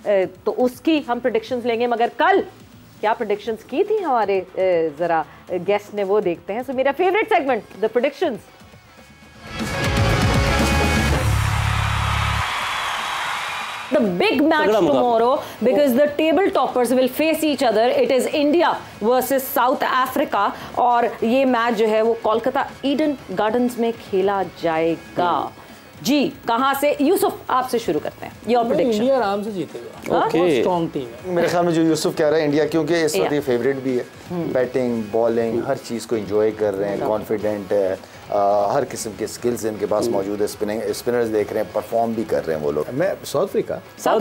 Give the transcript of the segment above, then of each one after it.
तो उसकी हम प्रेडिक्शंस लेंगे। मगर कल क्या प्रेडिक्शंस की थी हमारे जरा गेस्ट ने, वो देखते हैं। सो मेरा favourite segment, the predictions. The big match tomorrow because the table toppers will face each other. It is India versus South Africa और ये मैच जो है वो कोलकाता ईडन गार्डन्स में खेला जाएगा। जी, कहाँ से? यूसुफ आपसे शुरू करते हैं। Your prediction. इंडिया आराम से जीतेगा। ओके, स्ट्रॉन्ग टीम है मेरे ख्याल में जो यूसुफ कह रहा है इंडिया, क्योंकि इस वक्त ये फेवरेट भी है। बैटिंग बॉलिंग हर चीज़ को एंजॉय कर रहे हैं, कॉन्फिडेंट है, हर किस्म के स्किल्स इनके पास मौजूद है। स्पिनर्स देख रहे हैं, परफॉर्म भी कर रहे हैं वो लोग। मैं साउथ अफ्रीका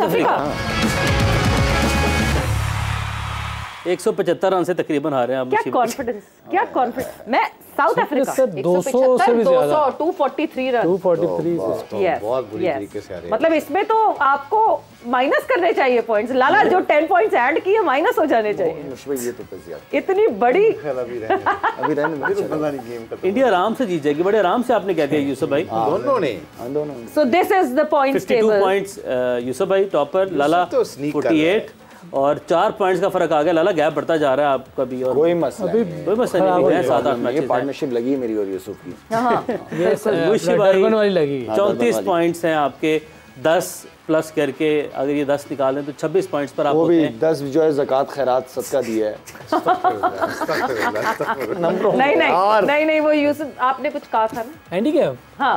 175 रन से तकरीबन हारे हैं। क्या कॉन्फिडेंस, क्या कॉन्फिडेंस। मैं साउथ अफ्रीका 200 से भी ज्यादा, 243 रन, 243 बहुत बुरी तरीके से हारे। मतलब इसमें तो आपको माइनस करने चाहिए पॉइंट्स। लाला जो 10 पॉइंट्स ऐड किए माइनस हो जाने चाहिए। ये तो इतनी बड़ी अभी रहने इंडिया आराम से जीत जाएगी। बड़े आराम से आपने कह दिया यूसुफ भाई। दोनों ने। So this is the points table. 52 points Yusuf भाई टॉपर, लाला 48 और 4 पॉइंट्स का फर्क आ गया। लाला गैप बढ़ता जा रहा है आपका भी। और कोई मसला नहीं है। 7-8 मैच ये पार्टनरशिप लगी मेरी और यूसुफ की। मुशी भाई वाली लगी। 34 पॉइंट्स हैं आपके, 10 प्लस करके अगर ये 10 निकालें तो 26 पॉइंट्स पर आप वो भी होते हैं। 10 जो है ज़कात खैरात सदका दिया है। नहीं वो यूसुफ आपने कुछ कहा था ना, हैंडीकैप। हाँ।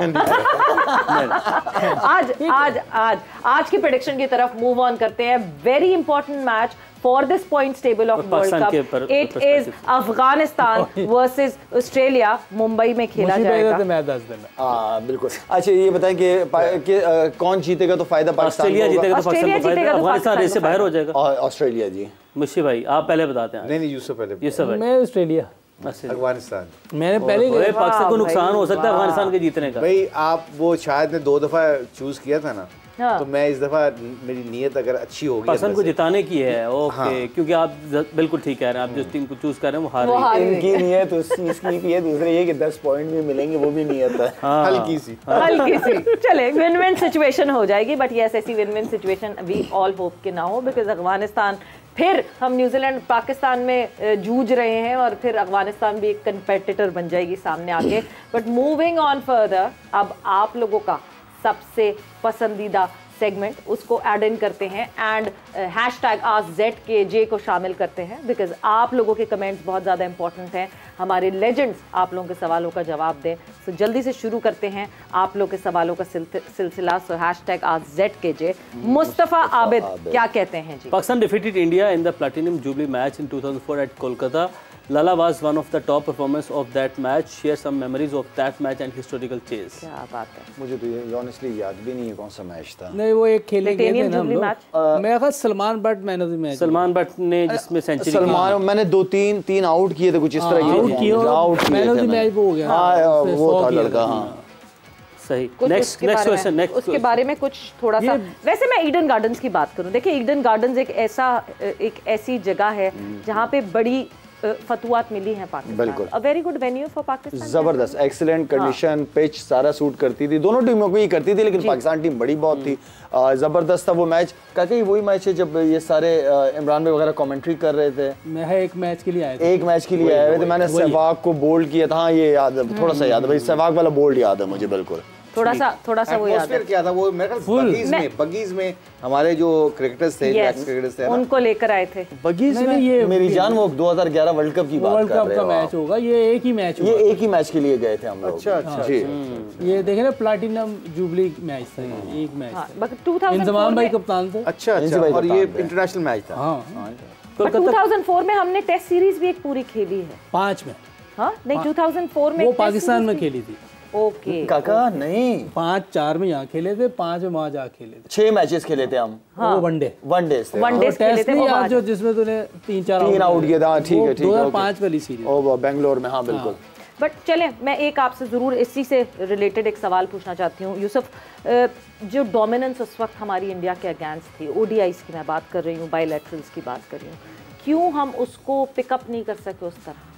आज की प्रेडिक्शन की तरफ मूव ऑन करते हैं। Very important match for this points table of world cup. It is Afghanistan versus Australia. Mumbai में खेला जाएगा। बिल्कुल। अच्छा ये बताएं कि कौन जीतेगा तो फायदा ऑस्ट्रेलिया जीतेगा तो पाकिस्तान, अफगानिस्तान रेस से बाहर हो जाएगा। ऑस्ट्रेलिया जी। मुशी भाई आप पहले बताते हैं। नहीं यूसुफ पहले। यूसुफ भाई। मैं ऑस्ट्रेलिया। अफगानिस्तान। मैंने पहले पाकिस्तान को नुकसान हो सकता है अफगानिस्तान के जीतने का। भाई आप वो शायद ने 2 दफा चूज किया था ना, हाँ। तो मैं इस दफा मेरी नीयत अगर अच्छी होगी पाकिस्तान को जिताने की है। ओके, क्योंकि आप बिल्कुल ठीक कह रहे हैं। आप जिस टीम को चूज कर रहे हैं वो हार रही है। इनकी नीयत उस चीज की है, दूसरे ये कि 10 पॉइंट भी मिलेंगे, वो भी नीयत है। हल्की सी चले विन विन सिचुएशन हो जाएगी। बट यस, ऐसी win win situation we all hope के ना हो, बिकॉज अफगानिस्तान फिर हम न्यूजीलैंड पाकिस्तान में जूझ रहे हैं और फिर अफगानिस्तान भी एक कंपेटिटर बन जाएगी सामने आके। बट मूविंग ऑन फर्दर, अब आप लोगों का सबसे पसंदीदा सेगमेंट उसको ऐड इन करते हैं एंड #AskZKJ को शामिल करते हैं, बिकॉज आप लोगों के कमेंट्स बहुत ज़्यादा इंपॉर्टेंट हैं। हमारे लेजेंड्स आप लोगों के सवालों का जवाब दें। सो जल्दी से शुरू करते हैं आप लोगों के सवालों का सिलसिला। सो #AskZKJ। मुस्तफ़ा आबिद क्या कहते हैं ji? Pakistan defeated India in the platinum jubilee match in 2004 at Kolkata. Lala was one of the top performers of that match. Share some memories of that match and historical chase. क्या बात है। मुझे तो ये ऑनेस्टली याद भी नहीं है कौन सा मैच था। नहीं वो एक खेले गए थे ना हम लोग। मेरा ख्याल Salman Butt man of the match. Salman Butt ने जिसमें सेंचुरी सलमान मैंने 2-3 आउट किए थे कुछ इस तरह out man of the match वो हो गया। हां वो था लड़का। हां सही। Next question. उसके बारे में कुछ थोड़ा सा। वैसे मैं ईडन गार्डन्स की बात करूं, देखिए ईडन गार्डन्स एक ऐसी जगह है जहां पे बड़ी फतुआत मिली हैं पाकिस्तान। बिल्कुल। A very good venue for Pakistan. जबरदस्त, एक्सीलेंट कंडीशन, पिच सारा सूट करती थी। दोनों टीमों को ही करती थी, लेकिन पाकिस्तान टीम बड़ी बहुत थी। जबरदस्त था वो मैच। कहते वही मैच है जब ये सारे इमरान भाई वगैरह कमेंट्री कर रहे थे। मैं एक मैच के लिए आया था। एक मैच के लिए आए हुए थे। मैंने सहवाग को बोल्ड किया था। ये याद है, थोड़ा सा याद है भाई, सहवाग वाला बोल्ड याद है मुझे बिल्कुल। थोड़ा सा वो याद है। क्या था वो मेरे ख्याल बगीज में हमारे जो क्रिकेटर्स थे, क्रिकेटर्स थे उनको लेकर आए थे बगीज में। ये मेरी जान वो 2011 वर्ल्ड कप की बात कर रहे हैं। वर्ल्ड कप का मैच होगा ये। एक ही मैच ये एक ही मैच के लिए गए थे हम लोग। अच्छा जी। ये देखे ना प्लाटिनम जुबली मैच था। एक मैच 2004 इंजमाम भाई कप्तान थे। अच्छा और ये इंटरनेशनल मैच था। हाँ 2004 में हमने टेस्ट सीरीज भी एक पूरी खेली है 5 में। हाँ नहीं 2004 में वो पाकिस्तान में खेली थी। ओके काका नहीं 5-4 में यहाँ खेले थे, 5 में वहाँ जा खेले थे। 6 मैचेस खेले थे हम। वो वनडे खेले थे वो जो जिसमें तूने 3-4 आउट किया था। ठीक है 2005 वाली सीरीज। ओ बेंगलोर में। हाँ बिल्कुल। बट चले मैं एक आपसे ज़रूर इसी से रिलेटेड एक सवाल पूछना चाहती हूँ यूसुफ। जो डोमिनेंस उस वक्त हमारी इंडिया के अगेंस्ट थी, ODIs की मैं बात कर रही हूँ, बायलैटरल्स की बात कर रही हूँ, क्यों हम उसको पिकअप नहीं कर सके उस तरह?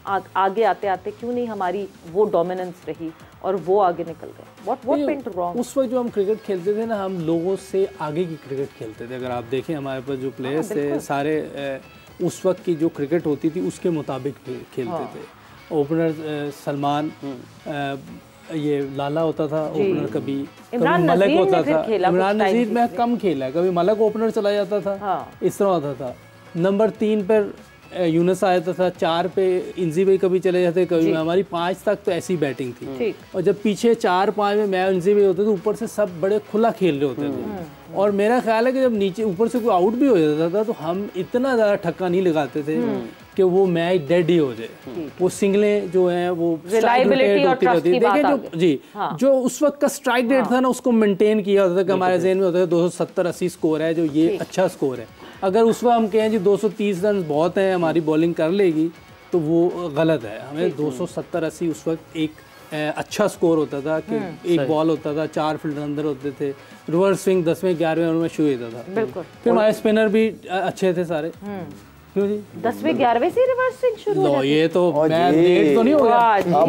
आगे आते आते क्यों नहीं हमारी वो डोमिनेंस रही और वो आगे निकल गए? What went wrong? उस वक्त जो हम क्रिकेट खेलते थे ना, हम लोगों से आगे की क्रिकेट खेलते थे। अगर आप देखें हमारे पास जो प्लेयर्स थे सारे उस वक्त की जो क्रिकेट होती थी उसके मुताबिक खेलते थे। ओपनर सलमान, ये लाला होता था ओपनर, कभी मलक होता था। इमरान नज़ीर में कम खेला है, कभी मलक ओपनर चला जाता था, इस तरह होता था। नंबर 3 पर यूनुस आ जाता था, 4 पे इंजी भाई कभी चले जाते, कभी हमारी 5 तक तो ऐसी बैटिंग थी। और जब पीछे 4-5 में मैं इंजी भाई होते थे, ऊपर से सब बड़े खुला खेल रहे होते थे। और मेरा ख्याल है कि जब नीचे ऊपर से कोई आउट भी हो जाता था तो हम इतना ज़्यादा ठक्का नहीं लगाते थे कि वो मैच डेड ही हो जाए। वो सिंगलें जो हैं वो रिलायबिलिटी और ट्रस्ट की बात आ गई। जी, जो उस वक्त का स्ट्राइक रेट था ना, उसको मेंटेन किया होता था कि हमारे ज़हन में होता था 270-80 स्कोर है, जो ये अच्छा स्कोर है। अगर उस वक्त हम कहें जी 230 रन बहुत हैं, हमारी बॉलिंग कर लेगी, तो वो गलत है। हमें 270-80 उस वक्त एक अच्छा स्कोर होता था कि एक बॉल होता था, 4 फील्डर अंदर होते थे, रिवर्स स्विंग 10वें 11वें ओवर में शुरू होता था। फिर हमारे स्पिनर भी अच्छे थे सारे। क्यों जी 10वें 11वें से रिवर्स स्विंग शुरू हो ये तो मैं लेट तो नहीं हो गया।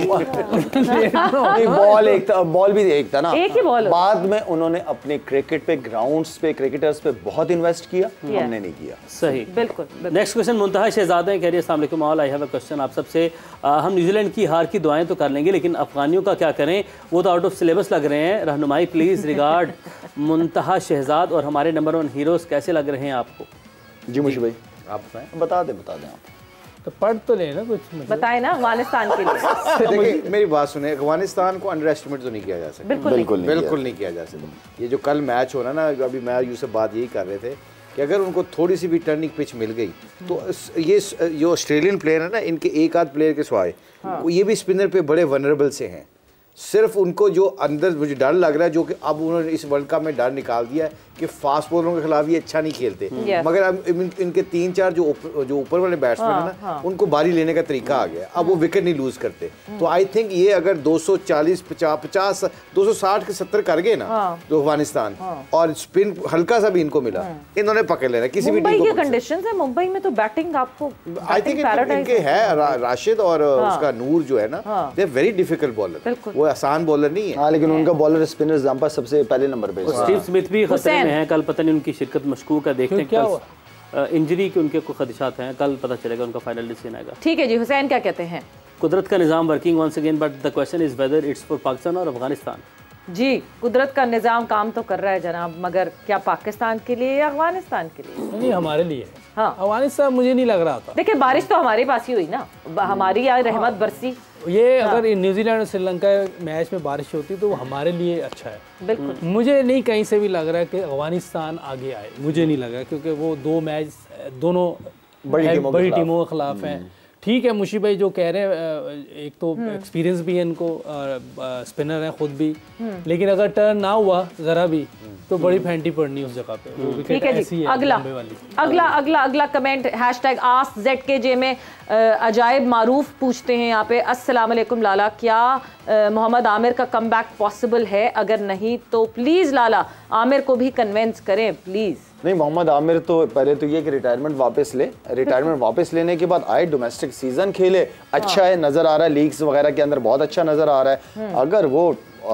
बॉल भी एक था ना, एक ही बॉल। बाद में उन्होंने अपने क्रिकेट पे, ग्राउंड्स पे, क्रिकेटर्स पे बहुत इन्वेस्ट किया, हमने नहीं किया। सही, बिल्कुल। नेक्स्ट क्वेश्चन मुंतहा शहजाद हैं, कह रही है अस्सलाम वालेकुम all, I have a question आप सबसे। हम न्यूजीलैंड की हार की दुआएं तो कर लेंगे, लेकिन अफगानियों का क्या करें, वो तो आउट ऑफ सिलेबस लग रहे हैं। रहनुमाई प्लीज रिगार्ड मुंतहा शहजाद, और हमारे नंबर 1 हीरोज कैसे लग रहे हैं आपको? जी मुशी भाई आप बताएं। बता दें आप तो पढ़ तो लेना कुछ, बताए ना अफगानिस्तान के लिए। देखिए मेरी बात सुने, अफगानिस्तान को अंडर एस्टिमेट तो नहीं किया जा सकता, बिल्कुल नहीं किया जा सकता। ये जो कल मैच हो रहा ना, अभी मैं यूसुफ बात यही कर रहे थे कि अगर उनको थोड़ी सी भी टर्निंग पिच मिल गई तो ये जो ऑस्ट्रेलियन प्लेयर है ना, इनके एक आध प्लेयर के सिवाय ये भी स्पिनर पे बड़े वनरेबल से हैं। सिर्फ उनको जो अंदर मुझे डर लग रहा है, जो कि अब उन्होंने इस वर्ल्ड कप में डर निकाल दिया है कि फास्ट बॉलरों के खिलाफ ये अच्छा नहीं खेलते। मगर अब इनके 3-4 जो ऊपर वाले बैट्समैन है ना, उनको बारी लेने का तरीका आ गया, अब वो विकेट नहीं लूज करते। तो आई थिंक ये अगर 240, 50, 260 के 70 कर गए ना तो अफगानिस्तान, और स्पिन हल्का सा भी इनको मिला, इन्होंने पकड़ लेना किसी भी टीम को। कंडीशंस है मुंबई में तो बैटिंग आपको आई थिंक इनके है राशिद और उसका नूर जो है ना, they are very difficult bowler, वो आसान बॉलर नहीं है। हाँ, लेकिन उनका बॉलर स्पिनर जंपा सबसे पहले नंबर पे। स्टीव स्मिथ भी खतरे में हैं, कल पता नहीं उनकी शिरकत मशकूक है, देखते हैं कल इंजरी के उनके को खदशात हैं, कल पता चलेगा, उनका फाइनल डिसीजन आएगा। ठीक है जी, हुसैन क्या कहते हैं? कुदरत का निज़ाम working once again, but the question is whether it's for Pakistan और अफगानिस्तान। जी, कुदरत का निज़ाम काम तो कर रहा है जनाब, मगर क्या पाकिस्तान के लिए या अफगानिस्तान के लिए? नहीं, हमारे लिए। हाँ, अफगानिस्तान मुझे नहीं लग रहा था। देखिए बारिश तो हमारे पास ही हुई ना, हमारी यहाँ रहमत बरसी। ये अगर न्यूजीलैंड और श्रीलंका मैच में बारिश होती तो वो हमारे लिए अच्छा है। बिल्कुल, मुझे नहीं कहीं से भी लग रहा है कि अफगानिस्तान आगे आए, मुझे नहीं लग रहा, क्योंकि वो 2 मैच दोनों बड़ी टीमों के खिलाफ हैं। ठीक है, मुशी भाई जो कह रहे हैं, एक तो एक्सपीरियंस भी है इनको, स्पिनर है खुद भी, लेकिन अगर टर्न ना हुआ ज़रा भी तो बड़ी फैंटी पड़नी उस जगह पे। ठीक है जी, अगला कमेंट #AskZKJ में अजायब मारूफ पूछते हैं यहाँ पे, अस्सलाम वालेकुम लाला, क्या मोहम्मद आमिर का कमबैक पॉसिबल है? अगर नहीं तो प्लीज़ लाला आमिर को भी कन्विंस करें प्लीज़। नहीं, मोहम्मद आमिर तो पहले तो ये कि रिटायरमेंट वापस ले, रिटायरमेंट वापस लेने के बाद आए, डोमेस्टिक सीजन खेले, अच्छा है, नज़र आ रहा है लीग्स वगैरह के अंदर बहुत अच्छा नज़र आ रहा है। अगर वो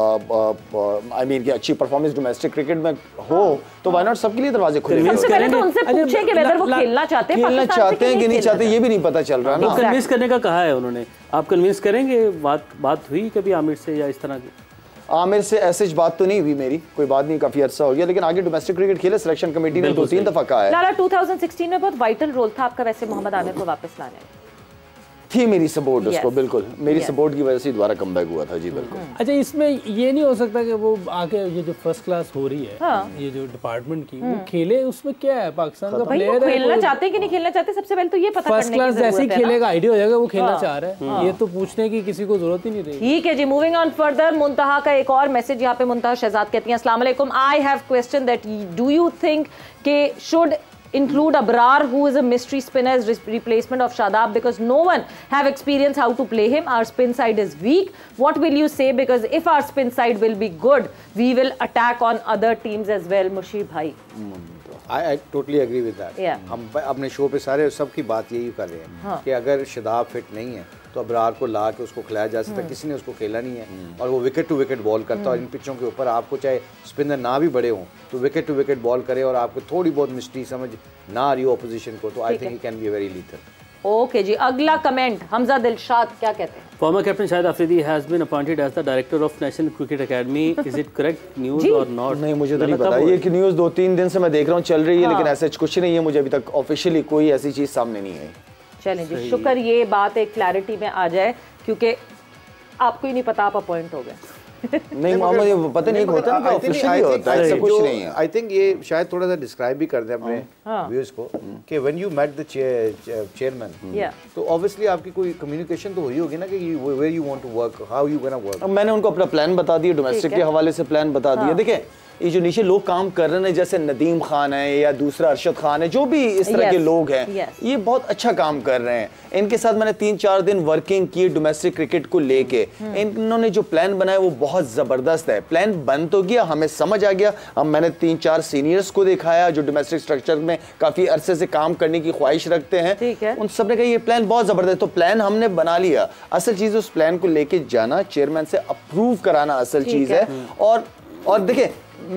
आई मीन कि अच्छी परफॉर्मेंस डोमेस्टिक क्रिकेट में हो तो व्हाई नॉट, सबके लिए दरवाजे खुले हैं। सबसे पहले तो उनसे पूछें कि वेदर वो खेलना चाहते हैं कि नहीं चाहते, ये भी नहीं पता चल रहा ना। कन्विंस करने का कहा है उन्होंने, आप कन्विंस करेंगे? बात हुई कभी आमिर से या इस तरह की? आमिर से ऐसी बात तो नहीं हुई मेरी, कोई बात नहीं, काफी अरसा हो गया, लेकिन आगे डोमेस्टिक क्रिकेट खेले, सिलेक्शन कमेटी ने 2-3 दफा कहा है। लाला 2016 में बहुत वाइटल रोल था आपका वैसे मोहम्मद आमिर को वापस लाने में। थी मेरी सपोर्ट उसको, बिल्कुल मेरी सपोर्ट की वजह से दोबारा कमबैक हुआ था। जी बिल्कुल। अच्छा, इसमें ये नहीं हो सकता कि वो आके ये जो फर्स्ट क्लास हो रही है, ये जो डिपार्टमेंट की, वो खेले, उसमें क्या है, पाकिस्तान का प्लेयर है, खेलना चाहते हैं कि नहीं खेलना चाहते, सबसे पहले तो ये पता फर्स्ट क्लास जैसे ही खेलेगा आइडिया हो जाएगा वो खेलना चाह रहा है, ये तो पूछने की किसी को जरूरत ही नहीं रही। ठीक है जी, मूविंग ऑन फर्दर, मुंतहा का एक और मैसेज यहाँ पे मुंतहा शहजाद कहती हैं, अस्सलाम वालेकुम, I have question that do you think के should include Abrar, who is a mystery spinner as replacement of Shadab, because no one have experience how to play him. Our spin side is weak. What will you say? Because if our spin side will be good, we will attack on other teams as well. Mushib bhai, I totally agree with that. Yeah. हम अपने show पे सारे सबकी बात यही कर रहे हैं कि अगर शादाब फिट नहीं है तो अबरार को ला के उसको खिलाया जा सकता है, किसी ने उसको खेला नहीं है और वो विकेट टू विकेट बॉल करता है। और इन पिचों के ऊपर आपको चाहे स्पिनर ना भी बड़े हों तो विकेट टू विकेट बॉल करे और आपको थोड़ी बहुत मिस्ट्री समझ ना आ रही हो अपोजिशन को, तो I think he can be very lethal. Okay जी, अगला कमेंट हमजा दिलशाद क्या कहते हैं? Former captain Shahid Afridi has been appointed as the director of National Cricket Academy. Is it correct news or not? नहीं, मुझे तो नहीं पता। ये कि न्यूज़ 2-3 दिन से मैं देख रहा हूँ चल रही है, लेकिन ऐसा कुछ नहीं है, मुझे अभी तक ऑफिशियली कोई ऐसी चीज़ सामने नहीं है। चलें जी, शुक्र ये बात एक क्लैरिटी में आ जाए, क्योंकि आपको ही नहीं पता आप अपॉइंट हो गए। नहीं मोहम्मद, ये पता नहीं होता ना, ऑफिशियली होता है, ऐसा कुछ नहीं है। आई थिंक ये शायद थोड़ा सा डिस्क्राइब भी कर दें अपने व्यूअर्स को कि when you met the chairman, तो ऑब्वियसली आपकी कोई कम्युनिकेशन तो हुई होगी ना कि where you want to work, how you gonna work. मैंने उनको अपना प्लान बता दिया, डोमेस्टिक के हवाले से प्लान बता दिया। देखिए ये जो नीचे लोग काम कर रहे हैं, जैसे नदीम खान है या दूसरा अरशद खान है, जो भी इस तरह के लोग हैं, ये बहुत अच्छा काम कर रहे हैं। इनके साथ मैंने 3-4 दिन वर्किंग की डोमेस्टिक क्रिकेट को लेके। इन्होंने जो प्लान बनाया वो बहुत ज़बरदस्त है। प्लान बन तो गया, हमें समझ आ गया। अब मैंने 3-4 सीनियर्स को दिखाया जो डोमेस्टिक स्ट्रक्चर में काफ़ी अरसे से काम करने की ख्वाहिश रखते हैं, उन सब ने कहा ये प्लान बहुत ज़बरदस्त। तो प्लान हमने बना लिया, असल चीज़ उस प्लान को लेके जाना, चेयरमैन से अप्रूव कराना असल चीज़ है। और देखिए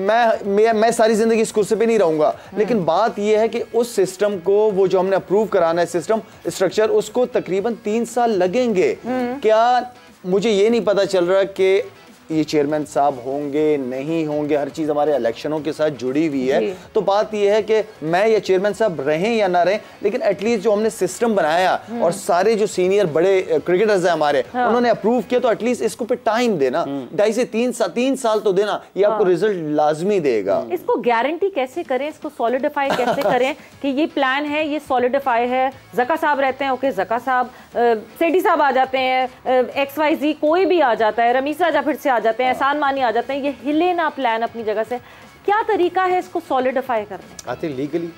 मैं सारी जिंदगी इस कुर्सी पे नहीं रहूंगा, लेकिन बात यह है कि उस सिस्टम को, वो जो हमने अप्रूव कराना है सिस्टम स्ट्रक्चर, उसको तकरीबन 3 साल लगेंगे। क्या मुझे ये नहीं पता चल रहा कि ये चेयरमैन साहब होंगे नहीं होंगे, हर चीज़ हमारे इलेक्शनों के साथ जुड़ी हुई है। तो बात यह है कि मैं या चेयरमैन साहब रहें या ना रहें, लेकिन एटलीस्ट जो हमने सिस्टम बनाया और सारे जो सीनियर बड़े क्रिकेटर्स हैं हमारे, उन्होंने अप्रूव किया, तो एटलीस्ट इसको पे टाइम देना, 2.5 से 3 साल तो देना, ये आपको रिजल्ट लाजमी देगा। इसको गारंटी कैसे करें, इसको सॉलिडिफाई कैसे करें कि ये प्लान है, ये सॉलिडिफाई है? जका साहब रहते हैं, ओके, जका साहब, सेठी साहब आ जाते हैं, XYZ कोई भी आ जाता है, रमीस राजा फिर से जाते हैं, एहसान मानी आ जाते हैं, ये हिले ना प्लान अपनी जगह से। क्या तरीका है इसको सॉलिडिफाई करने का? आते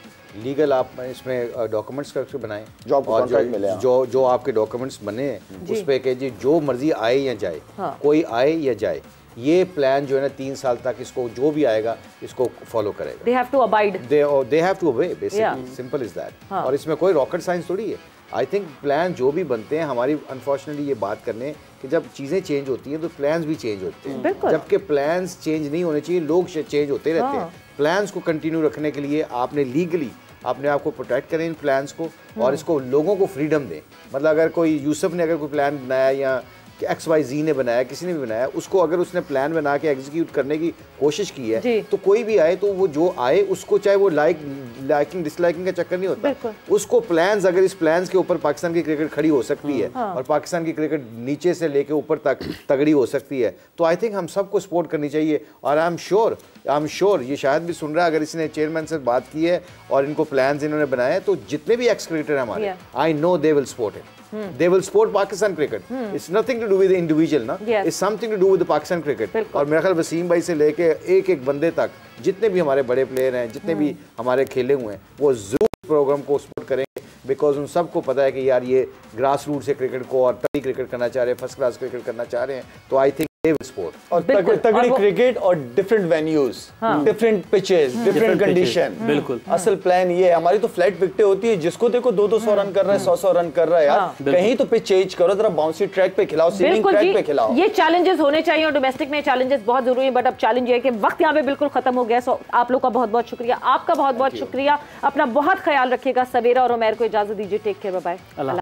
लीगल आप इसमें डॉक्यूमेंट्स करके बनाएं, जो आपको कॉन्ट्रैक्ट मिले, जो आपके डॉक्यूमेंट्स बने उस पे कह जी जो मर्जी आए या जाए, कोई आए या जाए, ये प्लान जो है ना 3 साल तक इसको जो भी आएगा इसको फॉलो करेगा। They have to abide. They have to obey, basically simple is that। और इसमें कोई रॉकेट साइंस थोड़ी है। आई थिंक प्लान जो भी बनते हैं, हमारी अनफॉर्चुनेटली ये बात करने कि जब चीज़ें चेंज होती हैं तो प्लान्स भी चेंज होते हैं, जबकि प्लान्स चेंज नहीं होने चाहिए, लोग चेंज होते रहते हैं। प्लान्स को कंटिन्यू रखने के लिए आपने लीगली अपने आप को प्रोटेक्ट करें इन प्लान्स को, और इसको लोगों को फ्रीडम दें। मतलब अगर कोई यूसुफ ने अगर कोई प्लान बनाया या XYZ ने बनाया, किसी ने भी बनाया, उसको अगर उसने प्लान बना के एग्जीक्यूट करने की कोशिश की है, तो कोई भी आए तो वो जो आए उसको, चाहे वो लाइकिंग डिसलाइकिंग का चक्कर नहीं होता, उसको प्लान्स, अगर इस प्लान्स के ऊपर पाकिस्तान की क्रिकेट खड़ी हो सकती है और पाकिस्तान की क्रिकेट नीचे से लेके ऊपर तक तगड़ी हो सकती है, तो आई थिंक हम सबको सपोर्ट करनी चाहिए। और आई एम श्योर ये शायद भी सुन रहा है, अगर इसने चेयरमैन से बात की है और इनको प्लान्स इन्होंने बनाए, तो जितने भी एक्स क्रिकेटर हैं हमारे, I know they will support it. They will support Pakistan cricket. It's nothing to do with the individual, ना? It's something to do with the Pakistan cricket. और मेरा ख्याल वसीम भाई से लेके एक बंदे तक जितने भी हमारे बड़े प्लेयर हैं, जितने भी हमारे खेले हुए हैं, वो जरूर प्रोग्राम को सपोर्ट करेंगे, बिकॉज उन सबको पता है कि यार ये ग्रास रूट से क्रिकेट को और तगड़ी क्रिकेट करना चाह रहे हैं, फर्स्ट क्लास क्रिकेट करना चाह रहे हैं, तो आई थिंक स्पोर्ट और तगड़ी क्रिकेट और different venues, different pitches, different condition. बिल्कुल असल प्लान ये है। हमारी तो फ्लैट विकेटें होती है, जिसको देखो 200 रन कर रहा है, 100 रन कर रहा है, यार कहीं तो पिच चेंज करो, जरा बाउंसी ट्रैक पे खिलाओ, सीमिंग ट्रैक पे खिलाओ। ये चैलेंजेस होने चाहिए और डोमेस्टिक में चैलेंजेस बहुत जरूरी है, बट अब चैलेंज ये है कि वक्त यहाँ पे बिल्कुल खत्म हो गया। सो आप लोग का बहुत बहुत शुक्रिया, आपका बहुत बहुत शुक्रिया। अपना बहुत ख्याल रखिएगा। सवेरा और उमैर को इजाजत दीजिए। Take care, bye bye.